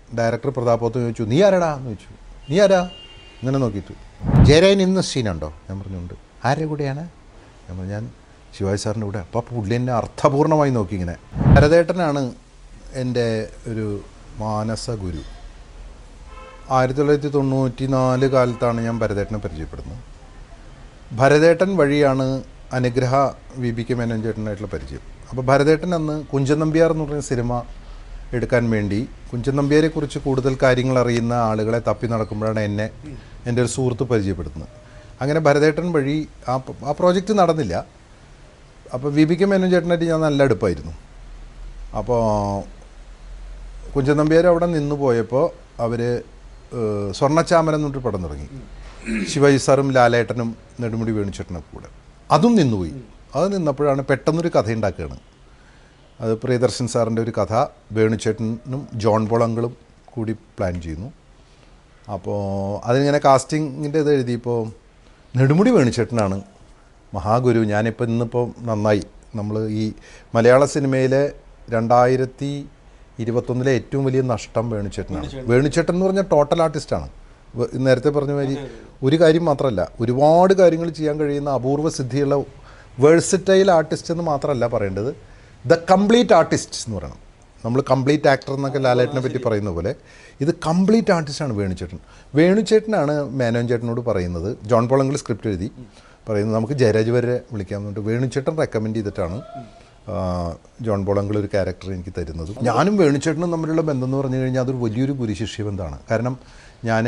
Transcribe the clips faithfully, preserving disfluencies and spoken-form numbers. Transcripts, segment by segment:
Director പ്രതാപോത്ത് ചോദിച്ചു, നീ ആരാടാ എന്ന് ചോദിച്ചു. നീ ആരാ ഇങ്ങനെ നോക്കിയിട്ട്. ജയരായൻ ഇന്ന് സീനുണ്ടോ? ഞാൻ പറഞ്ഞുണ്ട്. ആരുടെ കൂടെയാണ്? ഞാൻ പറഞ്ഞു ഞാൻ ശിവാജി സാറിൻ്റെ കൂടെ. അപ്പോൾ പുള്ളി എന്നെ അർത്ഥപൂർണ്ണമായി നോക്കി ഇങ്ങനെ. ഭരതേട്ടനാണ് എൻ്റെ ഒരു മാനസ ഗുരു. ആയിരത്തി തൊള്ളായിരത്തി തൊണ്ണൂറ്റി നാല് കാലത്താണ് ഞാൻ ഭരതേട്ടനെ പരിചയപ്പെടുന്നത്. ഭരതേട്ടൻ വഴിയാണ് അനുഗ്രഹ വി ബി കെ മേനോൻ ചേട്ടനായിട്ടുള്ള പരിചയം. അപ്പോൾ ഭരതേട്ടൻ അന്ന് കുഞ്ചൻ നമ്പ്യാർ എന്ന് പറഞ്ഞ സിനിമ എടുക്കാൻ വേണ്ടി കുഞ്ചൻ നമ്പ്യാരെക്കുറിച്ച് കൂടുതൽ കാര്യങ്ങൾ അറിയുന്ന ആളുകളെ തപ്പി നടക്കുമ്പോഴാണ് എന്നെ എൻ്റെ ഒരു സുഹൃത്ത് പരിചയപ്പെടുത്തുന്നത്. അങ്ങനെ ഭരതേട്ടൻ വഴി ആ ആ പ്രോജക്റ്റ് നടന്നില്ല. അപ്പോൾ വി ബി കെ മേനോൻ ചേട്ടനായിട്ട് ഞാൻ നല്ല അടുപ്പായിരുന്നു. അപ്പോൾ കുഞ്ചൻ നമ്പ്യാർ അവിടെ നിന്ന് പോയപ്പോൾ അവർ സ്വർണ്ണച്ചാമരം എന്നിട്ട് പടം തുടങ്ങി. ശിവാജി സാറും ലാലേട്ടനും നെടുമുടി വേണുചേട്ടനും കൂടെ. അതും നിന്നുപോയി. അത് നിന്നപ്പോഴാണ് പെട്ടെന്നൊരു കഥ ഉണ്ടാക്കുകയാണ്. അത് പ്രിയദർശൻ സാറിൻ്റെ ഒരു കഥ വേണുചേട്ടനും ജോൺ പോൾ അങ്കിളും കൂടി പ്ലാൻ ചെയ്യുന്നു. അപ്പോൾ അതിനിങ്ങനെ കാസ്റ്റിങ്ങിൻ്റെ ഇത് എഴുതിയപ്പോൾ നെടുമുടി വേണുചേട്ടനാണ് മഹാഗുരു. ഞാനിപ്പോൾ ഇന്നിപ്പോൾ നന്നായി നമ്മൾ ഈ മലയാള സിനിമയിലെ രണ്ടായിരത്തി ഇരുപത്തൊന്നിലെ ഏറ്റവും വലിയ നഷ്ടം വേണുചേട്ടനാണ്. വേണുചേട്ടൻ എന്ന് പറഞ്ഞാൽ ടോട്ടൽ ആർട്ടിസ്റ്റാണ്. നേരത്തെ പറഞ്ഞ മാതിരി ഒരു കാര്യം മാത്രമല്ല, ഒരുപാട് കാര്യങ്ങൾ ചെയ്യാൻ കഴിയുന്ന അപൂർവ സിദ്ധിയുള്ള വേഴ്സറ്റൈൽ ആർട്ടിസ്റ്റ് എന്ന് മാത്രമല്ല പറയേണ്ടത്, ദ കംപ്ലീറ്റ് ആർട്ടിസ്റ്റ് എന്ന് പറയണം. നമ്മൾ കംപ്ലീറ്റ് ആക്ടർ എന്നൊക്കെ ലാലേട്ടനെ പറ്റി പറയുന്ന പോലെ ഇത് കംപ്ലീറ്റ് ആർട്ടിസ്റ്റാണ് വേണുചേട്ടൻ. വേണുചേട്ടനാണ് മേനോൻ ചേട്ടനോട് പറയുന്നത്, ജോൺ പോൾ അങ്കിൾ സ്ക്രിപ്റ്റ് എഴുതി പറയുന്നത് നമുക്ക് ജയരാജ് വരെ വിളിക്കാമെന്നുണ്ട്. വേണുചേട്ടൻ റെക്കമെൻഡ് ചെയ്തിട്ടാണ് ജോൺ പോൾ അങ്കിൾ ഒരു ക്യാരക്ടർ എനിക്ക് തരുന്നത്. ഞാനും വേണുചേട്ടനും തമ്മിലുള്ള ബന്ധം എന്ന് പറഞ്ഞു കഴിഞ്ഞാൽ അതൊരു വലിയൊരു ഗുരുശിഷ്യ ബന്ധമാണ്. കാരണം ഞാൻ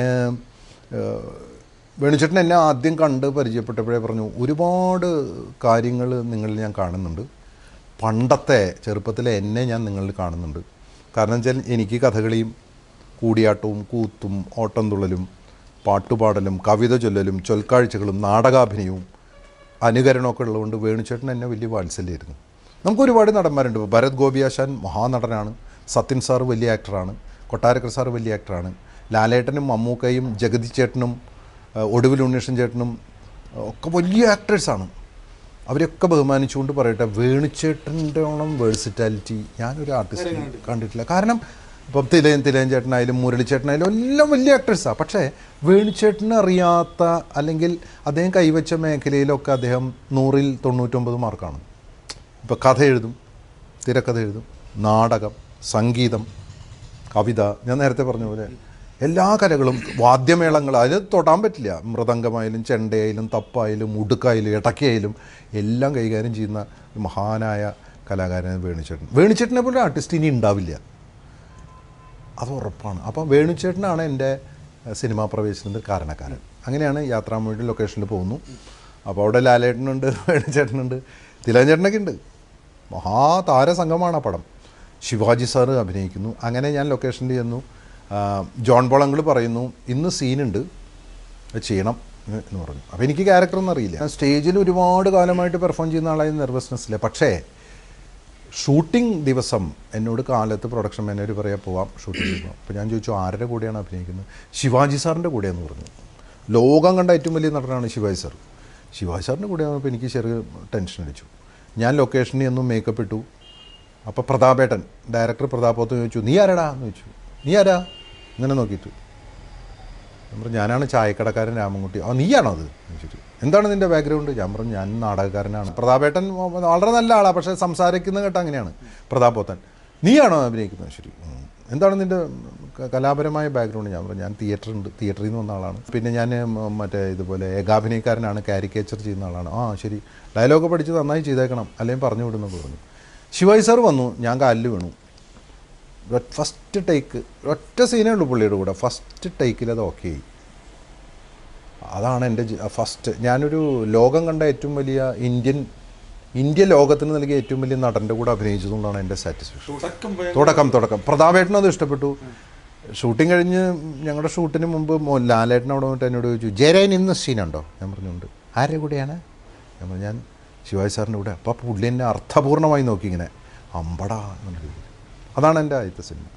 വേണുചേട്ടൻ എന്നെ ആദ്യം കണ്ട് പരിചയപ്പെട്ടപ്പോഴേ പറഞ്ഞു, ഒരുപാട് കാര്യങ്ങൾ നിങ്ങളിൽ ഞാൻ കാണുന്നുണ്ട്. പണ്ടത്തെ ചെറുപ്പത്തിലെ എന്നെ ഞാൻ നിങ്ങളിൽ കാണുന്നുണ്ട്. കാരണം വെച്ചാൽ എനിക്ക് കഥകളിയും കൂടിയാട്ടവും കൂത്തും ഓട്ടം തുള്ളലും പാട്ടുപാടലും കവിത ചൊല്ലലും ചൊൽക്കാഴ്ചകളും നാടകാഭിനയവും അനുകരണമൊക്കെ ഉള്ളതുകൊണ്ട് വേണുചേട്ടൻ എന്നെ വലിയ വാത്സല്യമായിരുന്നു. നമുക്ക് ഒരുപാട് നടന്മാരുണ്ട്. ഭരത് ഗോപിയാശാൻ മഹാനടനാണ്, സത്യൻ സാർ വലിയ ആക്ടറാണ്, കൊട്ടാരക്കര സാർ വലിയ ആക്ടറാണ്, ലാലേട്ടനും മമ്മൂക്കയും ജഗതി ചേട്ടനും ഒടുവിൽ ഉണ്ണീഷൻ ചേട്ടനും ഒക്കെ വലിയ ആക്ടേഴ്സാണ്. അവരെയൊക്കെ ബഹുമാനിച്ചുകൊണ്ട് പറയട്ടെ, വേണുചേട്ടൻ്റെ ഓണം വേഴ്സിറ്റാലിറ്റി ഞാനൊരു ആർട്ടിസ്റ്റ് കണ്ടിട്ടില്ല. കാരണം ഇപ്പം തിലയൻ തിലയൻ ചേട്ടനായാലും മുരളിച്ചേട്ടനായാലും എല്ലാം വലിയ ആക്ടേഴ്സാണ്. പക്ഷേ വേണുചേട്ടന് അറിയാത്ത അല്ലെങ്കിൽ അദ്ദേഹം കൈവച്ച മേഖലയിലൊക്കെ അദ്ദേഹം നൂറിൽ തൊണ്ണൂറ്റൊമ്പത് മാർക്കാണ്. ഇപ്പോൾ കഥ എഴുതും, തിരക്കഥ എഴുതും, നാടകം, സംഗീതം, കവിത, ഞാൻ നേരത്തെ പറഞ്ഞ പോലെ എല്ലാ കലകളും, വാദ്യമേളങ്ങൾ, അതിൽ തൊടാൻ പറ്റില്ല. മൃദംഗമായാലും ചെണ്ടയായാലും തപ്പായാലും ഉടുക്കായാലും ഇടയ്ക്കായാലും എല്ലാം കൈകാര്യം ചെയ്യുന്ന മഹാനായ കലാകാരൻ വേണുചേട്ടൻ. വേണുചേട്ടനെ പോലെ ആർട്ടിസ്റ്റ് ഇനി ഉണ്ടാവില്ല, അത് ഉറപ്പാണ്. അപ്പം വേണുചേട്ടനാണ് എൻ്റെ സിനിമാ പ്രവേശനത്തിന് കാരണക്കാരൻ. അങ്ങനെയാണ് യാത്രാമൊഴി ലൊക്കേഷനിൽ പോകുന്നു. അപ്പോൾ അവിടെ ലാലേട്ടനുണ്ട്, വേണുചേട്ടനുണ്ട്, തിലകൻ ചേട്ടനൊക്കെ ഉണ്ട്. മഹാതാര സംഘമാണ് ആ പടം. ശിവാജി സാറ് അഭിനയിക്കുന്നു. അങ്ങനെ ഞാൻ ലൊക്കേഷനിൽ ചെന്നു. ജോൺ പോൾ അങ്കിൾ പറയുന്നു, ഇന്ന് സീനുണ്ട്, അത് ചെയ്യണം എന്ന് പറഞ്ഞു. അപ്പോൾ എനിക്ക് ക്യാരക്ടറൊന്നും അറിയില്ല. സ്റ്റേജിൽ ഒരുപാട് കാലമായിട്ട് പെർഫോം ചെയ്യുന്ന ആളായി നെർവസ്നെസ്സില്ല. പക്ഷേ ഷൂട്ടിംഗ് ദിവസം എന്നോട് കാലത്ത് പ്രൊഡക്ഷൻ മാനേജർ പറയാൻ പോവാം ഷൂട്ടിംഗ് ചെയ്യുമ്പോൾ. അപ്പോൾ ഞാൻ ചോദിച്ചു, ആരുടെ കൂടെയാണ് അഭിനയിക്കുന്നത്? ശിവാജി സാറിൻ്റെ കൂടെയെന്ന് പറഞ്ഞു. ലോകം കണ്ട ഏറ്റവും വലിയ നടനാണ് ശിവാജി സാർ. ശിവാജി സാറിൻ്റെ കൂടെയാകുമ്പോൾ എനിക്ക് ചെറിയ ടെൻഷൻ അടിച്ചു. ഞാൻ ലൊക്കേഷനിൽ ഒന്നും മേക്കപ്പ് ഇട്ടു. അപ്പോൾ പ്രതാപേട്ടൻ, ഡയറക്ടർ പ്രതാപോത്ത് ചോദിച്ചു, നീ ആരാടാ എന്ന് ചോദിച്ചു. നീ ആരാ ഇങ്ങനെ നോക്കിയിട്ട്. ഞാൻ പറഞ്ഞു, ഞാനാണ് ചായക്കടക്കാരൻ രാമൻകുട്ടി. ആ നീയാണോ അത് എന്ന് ചോദിച്ചു. എന്താണ് നിൻ്റെ ബാക്ക്ഗ്രൗണ്ട്? ഞാൻ പറഞ്ഞു, ഞാൻ നാടകക്കാരനാണ്. പ്രതാപേട്ടൻ വളരെ നല്ല ആളാണ്, പക്ഷേ സംസാരിക്കുന്ന കേട്ട അങ്ങനെയാണ്. പ്രതാപോത്തൻ, നീയാണോ അഭിനയിക്കുന്നത്? ശരി. എന്താണ് നിൻ്റെ കലാപരമായ ബാക്ക്ഗ്രൗണ്ട്? ഞാൻ പറഞ്ഞു, ഞാൻ തിയേറ്ററുണ്ട്, തിയേറ്ററിൽ നിന്ന് വന്ന ആളാണ്. പിന്നെ ഞാൻ മറ്റേ ഇതുപോലെ ഏകാഭിനയക്കാരനാണ്, കാരിക്കേച്ചർ ചെയ്യുന്ന ആളാണ്. ആ ശരി, ഡയലോഗ് പഠിച്ച് നന്നായി ചെയ്തേക്കണം, അല്ലെങ്കിൽ പറഞ്ഞു വിടുന്നത് പറഞ്ഞു. ശിവാജി സാർ വന്നു, ഞാൻ കാലിൽ വീണു. ഫസ്റ്റ് ടേക്ക്, ഒറ്റ സീനേ ഉള്ളൂ പുള്ളിയുടെ കൂടെ. ഫസ്റ്റ് ടേക്കിൽ അത് ഓക്കെ ആയി. അതാണ് എൻ്റെ ഫസ്റ്റ്. ഞാനൊരു ലോകം കണ്ട ഏറ്റവും വലിയ ഇന്ത്യൻ ഇന്ത്യ ലോകത്തിന് നൽകിയ ഏറ്റവും വലിയ നടൻ്റെ കൂടെ അഭിനയിച്ചതുകൊണ്ടാണ് എൻ്റെ സാറ്റിസ്ഫാക്ഷൻ. തുടക്കം തുടക്കം പ്രതാപേട്ടനും അത് ഇഷ്ടപ്പെട്ടു. ഷൂട്ടിങ് കഴിഞ്ഞ് ഞങ്ങളുടെ ഷൂട്ടിന് മുമ്പ് ലാലേട്ടൻ അവിടെ വന്നിട്ട് എന്നോട് ചോദിച്ചു, ജയരായൻ ഇന്ന് സീനുണ്ടോ? ഞാൻ പറഞ്ഞുണ്ട്. ആരുടെ കൂടെയാണ്? ഞാൻ പറഞ്ഞു, ഞാൻ ശിവാജി സാറിൻ്റെ കൂടെ. അപ്പോൾ പുള്ളി എന്നെ അർത്ഥപൂർണ്ണമായി നോക്കി ഇങ്ങനെ, അമ്പടാ എന്നുള്ളത്. അതാണ് എൻ്റെ ആദ്യത്തെ സിനിമ.